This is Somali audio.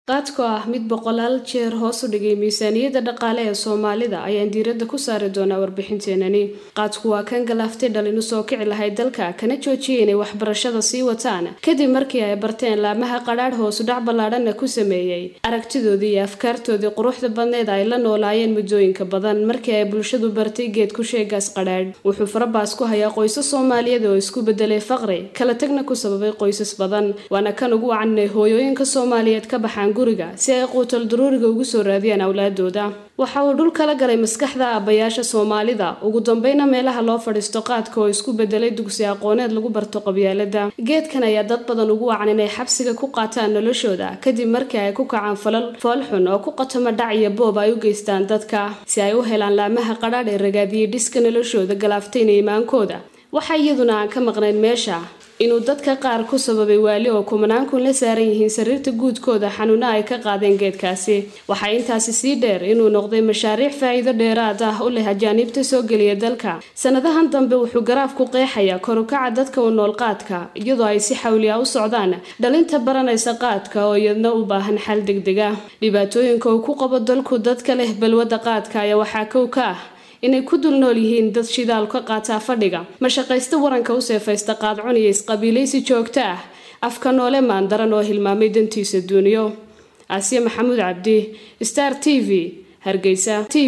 qaadku ah mid boqolaal jeer hoos u dhigay miisaaniyadda dhaqaale ee Soomaalida ayaan diiradda ku saari doonaa warbixinteenani. Qaadku waa kan galaaftay dhalin u soo kici lahayd dalka kana joojiyay inay waxbarashada sii wataan kadib markii ay barteen laamaha qadhaadh hoos u dhac ballaaran ku sameeyay aragtidoodii iyo afkaartoodii quruxda badneed ay la noolaayeen muddooyinka badan. Markii ay bulshadu bartay geed ku sheegaas qadhaadh wuxuu farabaas ku hayaa qoysas Soomaaliyeed oo isku bedelay faqri kala tagna ku sababay qoysas badan. Waana kan ugu wacanay hooyooyinka Soomaaliyeed ka baxaan guriga si ay quutal daruuriga ugu soo raadiyaan awlaadooda. Waxa uu dhul kala galay maskaxda aabbayaasha Soomaalida ugu dambeeyna meelaha loo fadhiisto qaadka oo isku bedelay dugsi aqooneed lagu barto qabyaalada. Geedkan ayaa dad badan ugu wacan inay xabsiga ku qaataan noloshooda kadib markii ay ku kacaan falal foolxun oo ku qatama dhac iyo boob ay u geystaan dadka si ay u helaan laamaha qadhaadh ee ragaadiyay dhiska noloshooda galaaftayna iimaankooda. Waxa iyaduna aan ka maqnayn meesha inuu dadka qaar ku sababay waali oo kumanaan kun la saaran yihiin sariirta guudkooda xanuuna ay ka qaadeen geedkaasi. Waxa intaasi sii dheer inuu noqday mashaariic faa'iido dheeraad ah u leh ajaanibta soo geliya dalka. Sanadahan dambe wuxuu garaafku qeexayaa kor u kaca dadka u nool qaadka iyadoo ay si xawli ah u socdaan dhalinta baranaysa qaadka oo iyadna u baahan xal degdeg ah. Dhibaatooyinka uu ku qabo dalku dadka leh balwada qaadka ayaa waxaa ka ah inay ku dul nool yihiin dad shidaal ka qaata fadhiga ma shaqaysta waranka u seefaysta qaad cuniyo isqabiilaysi joogto ah afka noole maandaran oo hilmaamay dantiisa duuniyo. Asiya Maxamuud Cabdi, Star TV, Hargeysa.